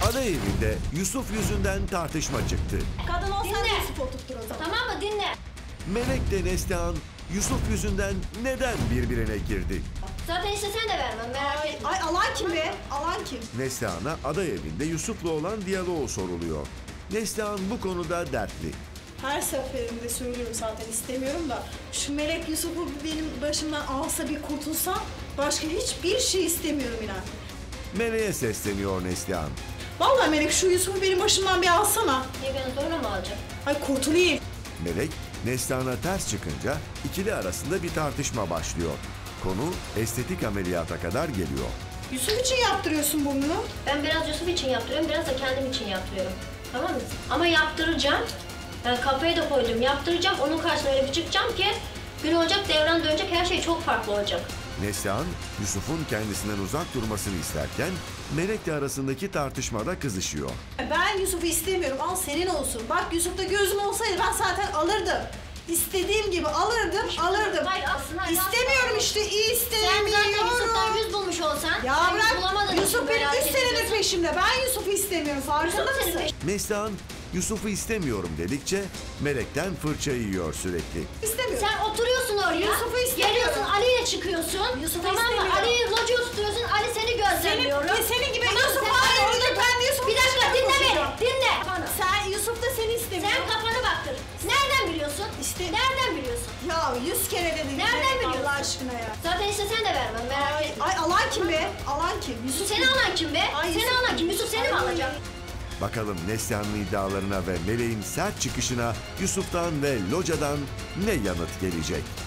Ana evinde Yusuf yüzünden tartışma çıktı. Kadın olsan Dinle. Yusuf oturttur o zaman. Tamam mı? Dinle. Melek de Neslihan Yusuf yüzünden neden birbirine girdi? Zaten istesen de vermem, merak etme. Ay alan kim be? Alan kim? Neslihan'a aday evinde Yusuf'la olan diyaloğu soruluyor. Neslihan bu konuda dertli. Her seferinde söylüyorum zaten istemiyorum da şu Melek Yusuf'u benim başımdan alsa bir kurtulsam başka hiçbir şey istemiyorum inan. Melek'e sesleniyor Neslihan. Vallahi Melek şu Yusuf'u benim başımdan bir alsana. Niye beni zorla mı alacak? Ay kurtulayım. Melek, Neslihan'a ters çıkınca ikili arasında bir tartışma başlıyor. Konu estetik ameliyata kadar geliyor. Yusuf için yaptırıyorsun burnunu. Ben biraz Yusuf için yaptırıyorum, biraz da kendim için yaptırıyorum. Tamam mı? Ama yaptıracağım. Ben kafaya da koydum, yaptıracağım. Onun karşısına öyle bir çıkacağım ki gün olacak, devran dönecek, her şey çok farklı olacak. Neslihan, Yusuf'un kendisinden uzak durmasını isterken Melek'le arasındaki tartışmada kızışıyor. Ben Yusuf'u istemiyorum. Al senin olsun. Bak Yusuf'ta gözüm olsaydı ben zaten alırdım. İstediğim gibi alırdım. Hayır aslında... İstemiyorum işte. Sen İstemiyorum. zaten Yusuf'tan 100 bulmuş olsan... Ya sen bırak. bulamadın için Yusuf benim merak 3 senedir ediyorsun. peşimde. Ben Yusuf'u istemiyorum. Farkında Yusuf senin mısın? Neslihan, Yusuf'u istemiyorum dedikçe Melek'ten fırça yiyor sürekli. İstemiyorum. Sen oturuyorsun oraya, Yusuf'u istemiyorum. geliyorsun Ali'yle çıkıyorsun, Yusuf'u tamam mı? istemiyorum. Ali'yi loca tutuyorsun, Ali seni gözlemliyorum. Senin gibi Tamam, Yusuf sen var ya, Ali orada Yusuf- ben de Yusuf'un Bir dakika peşinden dinle beni, koşacağım. dinle. Sen Yusuf da seni Sen istemiyor. kafanı baktır. Nereden biliyorsun? Nereden biliyorsun? Ya 100 kere dedin. Nereden biliyorsun? Allah aşkına ya. Zaten istesen de vermem, merak etme. Ay alan kim be? Alan kim? Yusuf seni alan kim be? Ay, Seni Yusuf- alan kim? Yusuf seni mi Ay. alacak? Bakalım Neslihan'ın iddialarına ve Melek'in sert çıkışına Yusuf'tan ve Loca'dan ne yanıt gelecek?